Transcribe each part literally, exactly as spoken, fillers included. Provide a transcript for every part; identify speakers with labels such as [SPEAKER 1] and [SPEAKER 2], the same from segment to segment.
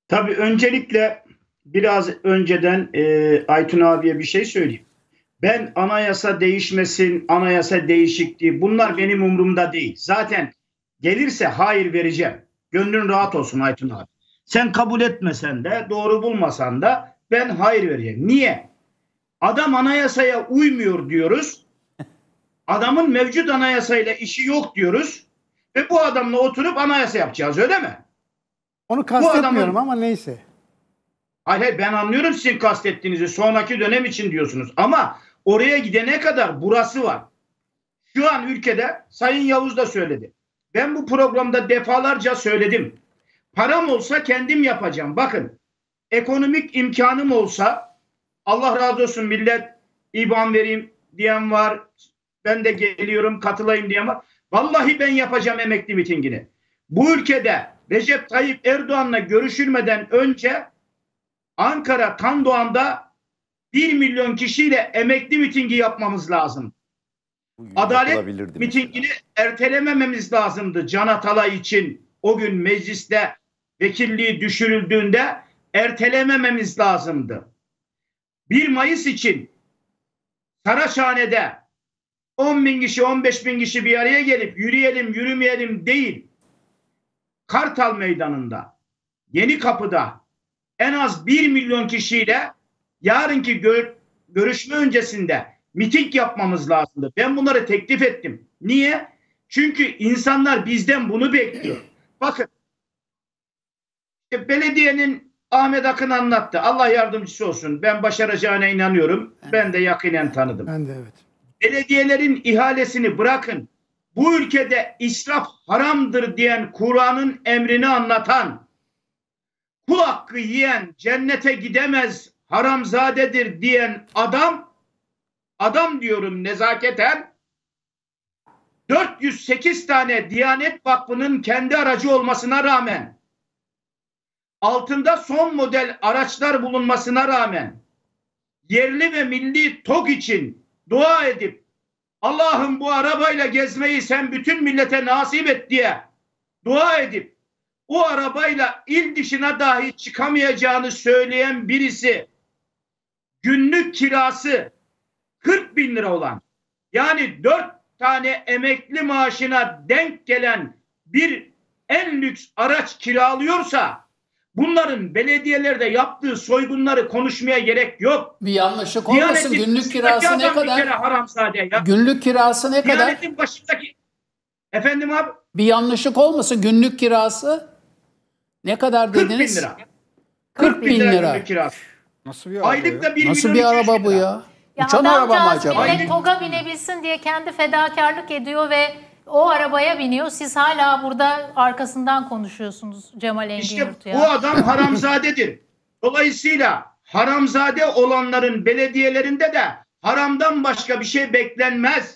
[SPEAKER 1] Tabii öncelikle biraz önceden e, Aytun abiye bir şey söyleyeyim. Ben anayasa değişmesin, anayasa değişikliği bunlar benim umurumda değil. Zaten gelirse hayır vereceğim. Gönlün rahat olsun Aytun abi. Sen kabul etmesen de doğru bulmasan da ben hayır vereceğim. Niye? Adam anayasaya uymuyor diyoruz. Adamın mevcut anayasayla işi yok diyoruz. Ve bu adamla oturup anayasa yapacağız, öyle mi?
[SPEAKER 2] Onu kastetmiyorum
[SPEAKER 1] adamın,
[SPEAKER 2] ama neyse.
[SPEAKER 1] Hayır, ben anlıyorum sizin kastettiğinizi. Sonraki dönem için diyorsunuz. Ama oraya gidene kadar burası var. Şu an ülkede Sayın Yavuz da söyledi. Ben bu programda defalarca söyledim. Param olsa kendim yapacağım. Bakın, ekonomik imkanım olsa, Allah razı olsun, millet İban vereyim diyen var. Ben de geliyorum katılayım diyen var. Vallahi ben yapacağım emekli mitingini. Bu ülkede Recep Tayyip Erdoğan'la görüşülmeden önce Ankara Tandoğan'da bir milyon kişiyle emekli mitingi yapmamız lazım. Adalet mitingini mesela ertelemememiz lazımdı Can Atalay için. O gün mecliste vekilliği düşürüldüğünde ertelemememiz lazımdı. bir Mayıs için Saraçhane'de on bin kişi, on beş bin kişi bir araya gelip yürüyelim, yürümeyelim değil. Kartal Meydanı'nda, Yenikapı'da en az bir milyon kişiyle yarınki gör, görüşme öncesinde miting yapmamız lazımdı. Ben bunları teklif ettim. Niye? Çünkü insanlar bizden bunu bekliyor. Bakın, belediyenin Ahmet Akın anlattı. Allah yardımcısı olsun. Ben başaracağına inanıyorum. Ben de yakinen tanıdım.
[SPEAKER 2] Ben de evet.
[SPEAKER 1] Belediyelerin ihalesini bırakın. Bu ülkede israf haramdır diyen, Kur'an'ın emrini anlatan, kul hakkı yiyen cennete gidemez, haramzadedir diyen adam, adam diyorum nezaketen, dört yüz sekiz tane Diyanet Vakfı'nın kendi aracı olmasına rağmen, altında son model araçlar bulunmasına rağmen, yerli ve milli TOG için dua edip, Allah'ım bu arabayla gezmeyi sen bütün millete nasip et diye dua edip, o arabayla il dışına dahi çıkamayacağını söyleyen birisi, günlük kirası kırk bin lira olan, yani dört tane emekli maaşına denk gelen bir en lüks araç kiralıyorsa, bunların belediyelerde yaptığı soygunları konuşmaya gerek yok.
[SPEAKER 3] Bir yanlışlık olmasın.
[SPEAKER 1] Diyanetin
[SPEAKER 3] günlük kirası ne kadar?
[SPEAKER 1] Haramzade ya.
[SPEAKER 3] Günlük kirası ne kadar?
[SPEAKER 1] Diyanetin başındaki, efendim abi?
[SPEAKER 3] Bir yanlışlık olmasın. Günlük kirası ne kadar dediniz?
[SPEAKER 1] kırk bin lira.
[SPEAKER 3] kırk bin lira.
[SPEAKER 1] Günlük kirası.
[SPEAKER 4] Nasıl bir araba
[SPEAKER 1] Aylıkta bir
[SPEAKER 3] Nasıl
[SPEAKER 1] milyon
[SPEAKER 3] bir araba bu ya?
[SPEAKER 5] Ya
[SPEAKER 3] Uçan araba mı acaba?
[SPEAKER 5] millet TOG'a binebilsin diye kendi fedakarlık ediyor ve o arabaya biniyor. Siz hala burada arkasından konuşuyorsunuz Cemal Engin
[SPEAKER 1] İşte
[SPEAKER 5] Yurt ya.
[SPEAKER 1] bu adam haramzadedir. Dolayısıyla haramzade olanların belediyelerinde de haramdan başka bir şey beklenmez.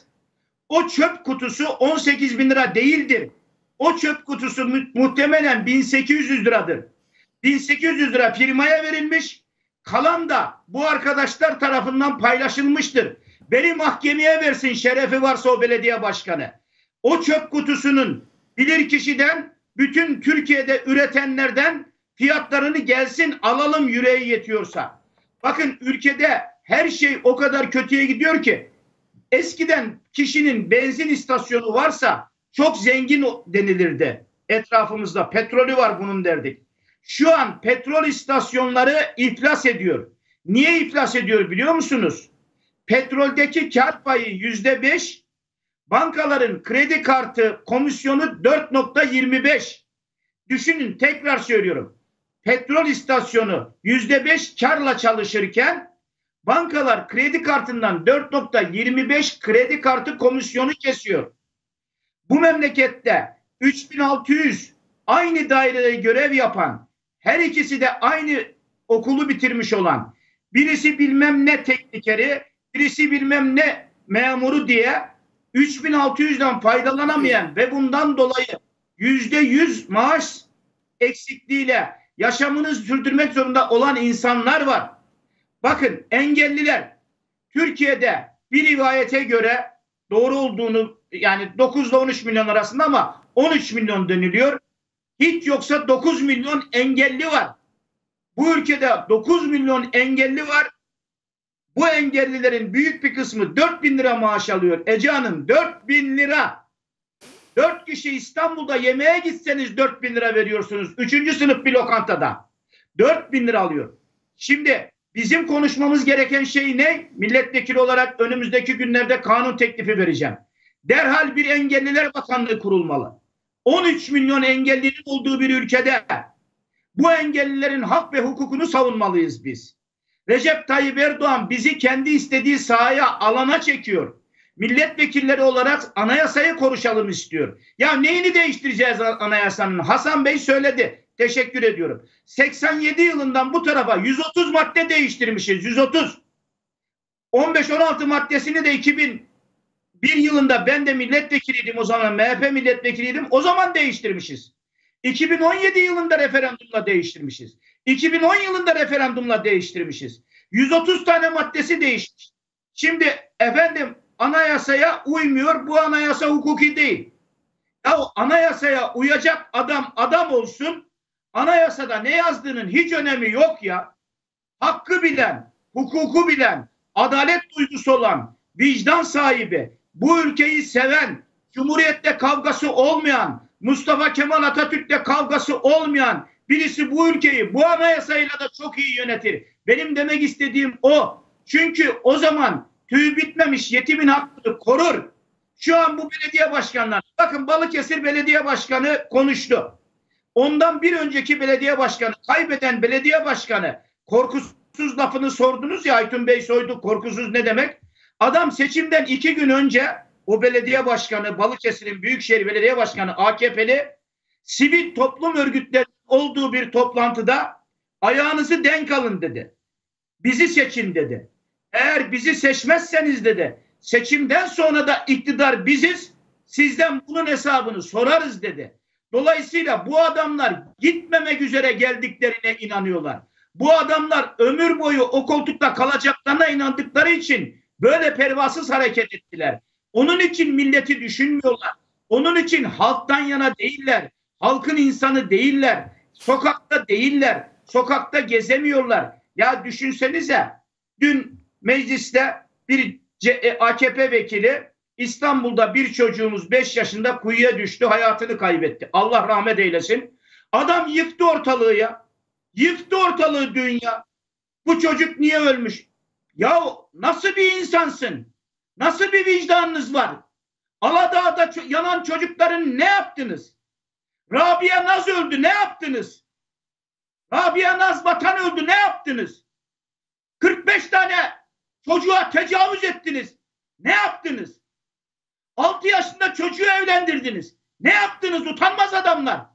[SPEAKER 1] O çöp kutusu on sekiz bin lira değildir. O çöp kutusu mu muhtemelen bin sekiz yüz liradır. bin sekiz yüz lira firmaya verilmiş. Kalan da bu arkadaşlar tarafından paylaşılmıştır. Beni mahkemeye versin şerefi varsa o belediye başkanı. O çöp kutusunun bilirkişiden, bütün Türkiye'de üretenlerden fiyatlarını gelsin alalım yüreği yetiyorsa. Bakın, ülkede her şey o kadar kötüye gidiyor ki, eskiden kişinin benzin istasyonu varsa çok zengin denilirdi. Etrafımızda petrolü var bunun derdik. Şu an petrol istasyonları iflas ediyor. Niye iflas ediyor biliyor musunuz? Petroldeki kar payı yüzde beş, bankaların kredi kartı komisyonu dört nokta yirmi beş. Düşünün, tekrar söylüyorum. Petrol istasyonu yüzde beş karla çalışırken bankalar kredi kartından dört nokta yirmi beş kredi kartı komisyonu kesiyor. Bu memlekette üç bin altı yüz aynı dairede görev yapan, her ikisi de aynı okulu bitirmiş olan, birisi bilmem ne teknikeri, birisi bilmem ne memuru diye üç bin altı yüzden faydalanamayan ve bundan dolayı yüzde yüz maaş eksikliğiyle yaşamını sürdürmek zorunda olan insanlar var. Bakın, engelliler Türkiye'de bir rivayete göre, doğru olduğunu, yani dokuz ile on üç milyon arasında ama on üç milyon deniliyor. Hiç yoksa dokuz milyon engelli var. Bu ülkede dokuz milyon engelli var. Bu engellilerin büyük bir kısmı dört bin lira maaş alıyor. Ece Hanım, dört bin lira. dört kişi İstanbul'da yemeğe gitseniz dört bin lira veriyorsunuz. üçüncü sınıf bir lokantada. dört bin lira alıyor. Şimdi bizim konuşmamız gereken şey ne? Milletvekili olarak önümüzdeki günlerde kanun teklifi vereceğim. Derhal bir Engelliler Bakanlığı kurulmalı. on üç milyon engellinin olduğu bir ülkede bu engellilerin hak ve hukukunu savunmalıyız biz. Recep Tayyip Erdoğan bizi kendi istediği sahaya, alana çekiyor. Milletvekilleri olarak anayasayı konuşalım istiyor. Ya neyini değiştireceğiz anayasanın? Hasan Bey söyledi. Teşekkür ediyorum. seksen yedi yılından bu tarafa yüz otuz madde değiştirmişiz. yüz otuz. on beş on altı maddesini de iki bin bir yılında ben de milletvekiliydim o zaman. M H P milletvekiliydim. O zaman değiştirmişiz. iki bin on yedi yılında referandumla değiştirmişiz. iki bin on yılında referandumla değiştirmişiz. yüz otuz tane maddesi değişmiş. Şimdi efendim anayasaya uymuyor. Bu anayasa hukuki değil. Ya anayasaya uyacak adam adam olsun. Anayasada ne yazdığının hiç önemi yok ya. Hakkı bilen, hukuku bilen, adalet duygusu olan, vicdan sahibi, bu ülkeyi seven, Cumhuriyet'te kavgası olmayan, Mustafa Kemal Atatürk'le kavgası olmayan birisi bu ülkeyi bu anayasayla da çok iyi yönetir. Benim demek istediğim o. Çünkü o zaman tüyü bitmemiş yetimin hakkını korur. Şu an bu belediye başkanları, bakın Balıkesir Belediye Başkanı konuştu. Ondan bir önceki belediye başkanı, kaybeden belediye başkanı, korkusuz lafını sordunuz ya, Aytun Bey sordu, korkusuz ne demek? Adam seçimden iki gün önce o belediye başkanı, Balıkesir'in Büyükşehir Belediye Başkanı A K P'li, sivil toplum örgütleri olduğu bir toplantıda ayağınızı denk alın dedi. Bizi seçin dedi. Eğer bizi seçmezseniz dedi, seçimden sonra da iktidar biziz, sizden bunun hesabını sorarız dedi. Dolayısıyla bu adamlar gitmemek üzere geldiklerine inanıyorlar. Bu adamlar ömür boyu o koltukta kalacaklarına inandıkları için böyle pervasız hareket ettiler. Onun için milleti düşünmüyorlar. Onun için halktan yana değiller. Halkın insanı değiller. Sokakta değiller. Sokakta gezemiyorlar. Ya düşünsenize, dün mecliste bir A K P vekili, İstanbul'da bir çocuğumuz beş yaşında kuyuya düştü, hayatını kaybetti. Allah rahmet eylesin. Adam yıktı ortalığı ya. Yıktı ortalığı dünya. Bu çocuk niye ölmüş? Ya nasıl bir insansın? Nasıl bir vicdanınız var? Aladağ'da yanan çocukların ne yaptınız? Rabia Naz öldü, ne yaptınız? Rabia Naz Vatan öldü, ne yaptınız? kırk beş tane çocuğa tecavüz ettiniz. Ne yaptınız? altı yaşında çocuğu evlendirdiniz. Ne yaptınız utanmaz adamlar?